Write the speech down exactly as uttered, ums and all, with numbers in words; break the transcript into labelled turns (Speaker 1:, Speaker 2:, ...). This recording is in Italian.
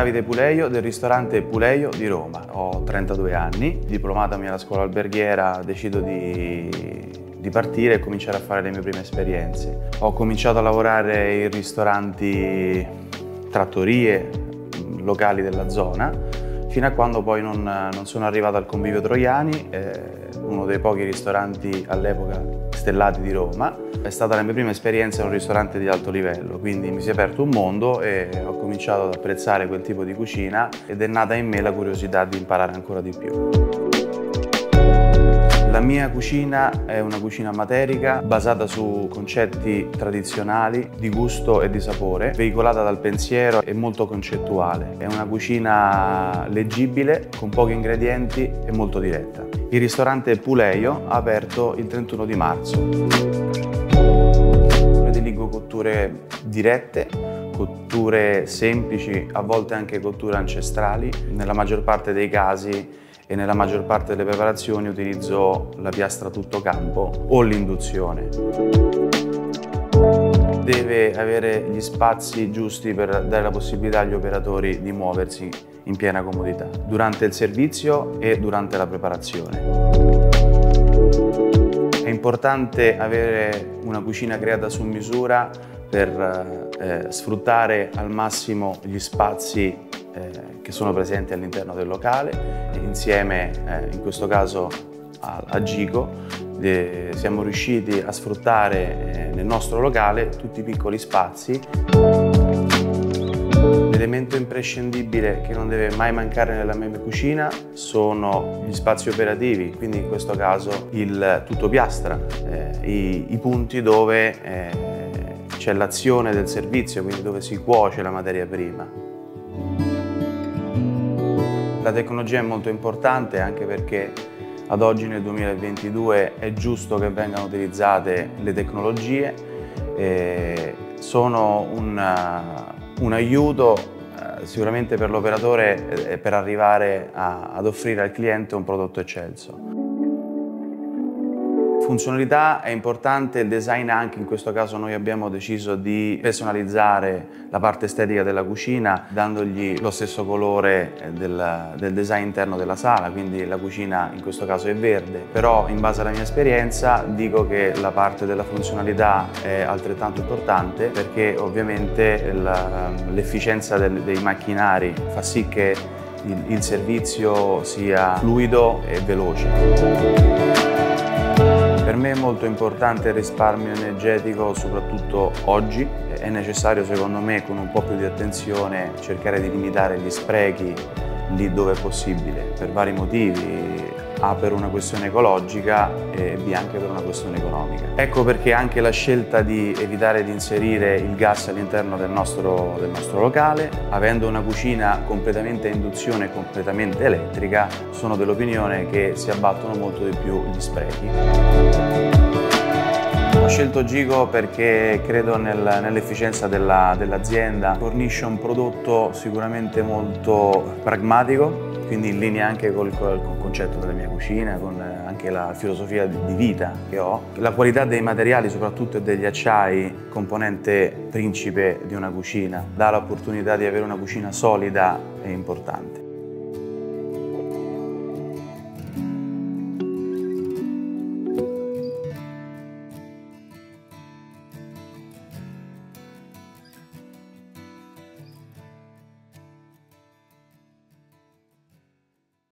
Speaker 1: Davide Puleio del ristorante Puleio di Roma. Ho trentadue anni, diplomatomi alla scuola alberghiera, decido di, di partire e cominciare a fare le mie prime esperienze. Ho cominciato a lavorare in ristoranti, trattorie, locali della zona, fino a quando poi non, non sono arrivato al Convivio Troiani, eh, uno dei pochi ristoranti all'epoca stellati di Roma. È stata la mia prima esperienza in un ristorante di alto livello, quindi mi si è aperto un mondo e ho cominciato ad apprezzare quel tipo di cucina ed è nata in me la curiosità di imparare ancora di più. La mia cucina è una cucina materica basata su concetti tradizionali di gusto e di sapore, veicolata dal pensiero e molto concettuale. È una cucina leggibile, con pochi ingredienti e molto diretta. Il ristorante Puleio ha aperto il trentuno di marzo. Prediligo cotture dirette, cotture semplici, a volte anche cotture ancestrali. Nella maggior parte dei casi e nella maggior parte delle preparazioni utilizzo la piastra tutto campo o l'induzione. Deve avere gli spazi giusti per dare la possibilità agli operatori di muoversi in piena comodità, durante il servizio e durante la preparazione. È importante avere una cucina creata su misura per eh, sfruttare al massimo gli spazi eh, che sono presenti all'interno del locale. Insieme, eh, in questo caso a, a Gico, eh, siamo riusciti a sfruttare eh, nel nostro locale tutti i piccoli spazi. L'elemento imprescindibile che non deve mai mancare nella mia cucina sono gli spazi operativi, quindi in questo caso il tutto piastra, eh, i, i punti dove eh, c'è l'azione del servizio, quindi dove si cuoce la materia prima. La tecnologia è molto importante anche perché ad oggi nel duemilaventidue è giusto che vengano utilizzate le tecnologie, eh, sono un, un aiuto eh, sicuramente per l'operatore eh, per arrivare a, ad offrire al cliente un prodotto eccelso. Funzionalità è importante, il design anche, in questo caso noi abbiamo deciso di personalizzare la parte estetica della cucina dandogli lo stesso colore del, del design interno della sala, quindi la cucina in questo caso è verde, però in base alla mia esperienza dico che la parte della funzionalità è altrettanto importante perché ovviamente l'efficienza dei macchinari fa sì che il, il servizio sia fluido e veloce. Per me è molto importante il risparmio energetico, soprattutto oggi. È necessario, secondo me, con un po' più di attenzione, cercare di limitare gli sprechi lì dove è possibile, per vari motivi. A per una questione ecologica e B anche per una questione economica. Ecco perché anche la scelta di evitare di inserire il gas all'interno del nostro, del nostro locale, avendo una cucina completamente a induzione e completamente elettrica, sono dell'opinione che si abbattono molto di più gli sprechi. Ho scelto Gico perché credo nel, nell'efficienza dell'azienda, fornisce un prodotto sicuramente molto pragmatico, quindi in linea anche col, col concetto della mia cucina, con anche la filosofia di vita che ho. La qualità dei materiali, soprattutto degli acciai, componente principe di una cucina, dà l'opportunità di avere una cucina solida e importante.